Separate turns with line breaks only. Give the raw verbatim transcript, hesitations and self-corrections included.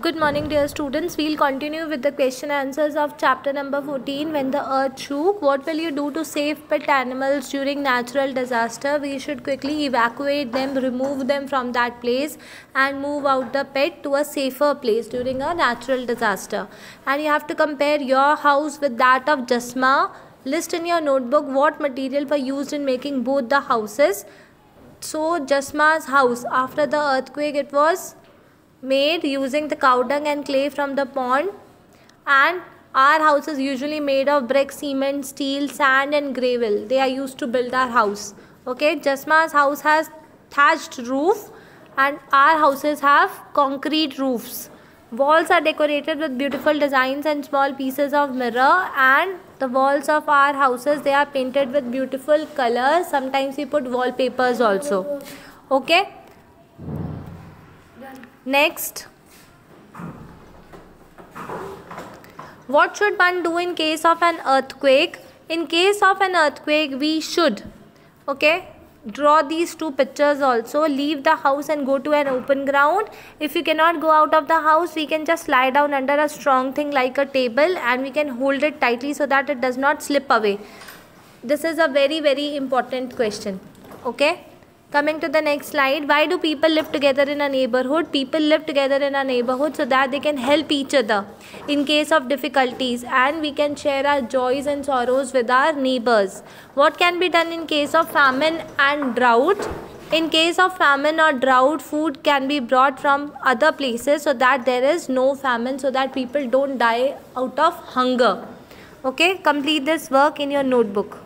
Good morning, dear students. We'll continue with the question answers of chapter number fourteen. When the earth shook, what will you do to save pet animals during natural disaster? We should quickly evacuate them, remove them from that place, and move out the pet to a safer place during a natural disaster. And you have to compare your house with that of Jasma. List in your notebook what material were used in making both the houses. So Jasma's house, after the earthquake, it was made using the cow dung and clay from the pond, and our house is usually made of brick, cement, steel, sand and gravel. They are used to build our house. Okay, Jasma's house has thatched roof and our houses have concrete roofs. Walls are decorated with beautiful designs and small pieces of mirror, and the walls of our houses, they are painted with beautiful colors. Sometimes we put wallpapers also. Okay. Next, what should one do in case of an earthquake? In case of an earthquake, we should, okay, draw these two pictures also. Leave the house and go to an open ground. If you cannot go out of the house, we can just lie down under a strong thing like a table, and we can hold it tightly so that it does not slip away. This is a very very important question. Okay. Coming to the next slide, why do people live together in a neighborhood? People live together in a neighborhood so that they can help each other in case of difficulties, and we can share our joys and sorrows with our neighbors. What can be done in case of famine and drought? In case of famine or drought, food can be brought from other places so that there is no famine, so that people don't die out of hunger. Okay, complete this work in your notebook.